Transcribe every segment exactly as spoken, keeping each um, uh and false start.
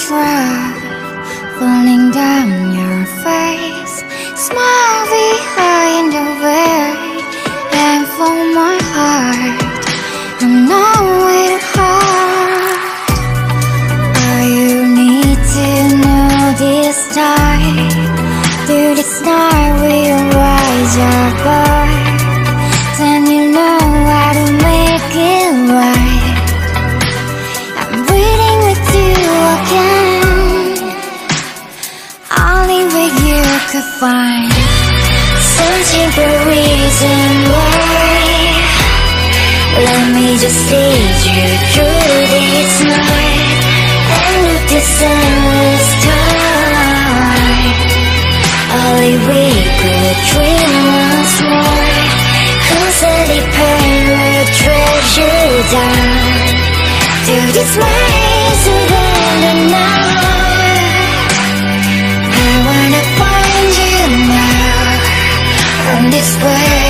drop falling down your face. Smile behind the veil and for my heart. I know it hard. All you need to know this time, through this night we'll rise apart. Then you know how to make it right. I'm waiting with you again, only where you could find. Searching for reason why. Let me just lead you through this night, end of this endless time. Only we could dream once more, constantly pain will treasure down. To this maze within the night, I wanna find you now, from this way.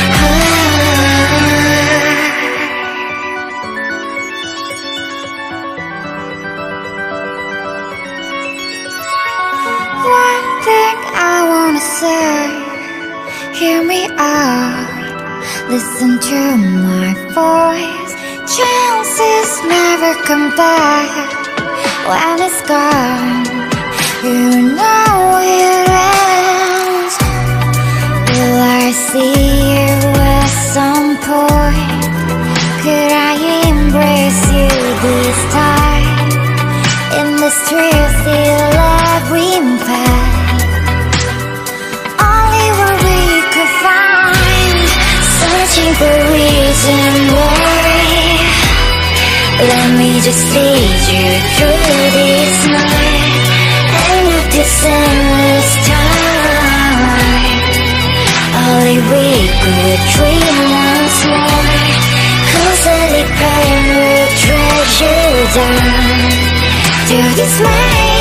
One thing I wanna say, hear me out, listen to my voice. Chances never come back. When it's gone, you know it ends. Will I see you at some point? Could I embrace you this time? In the streets, still every path, only what we could find. Searching for reason why. Let me just lead you through this night, end of this endless time. Only we could dream once more, constantly pain will treasure down. To this night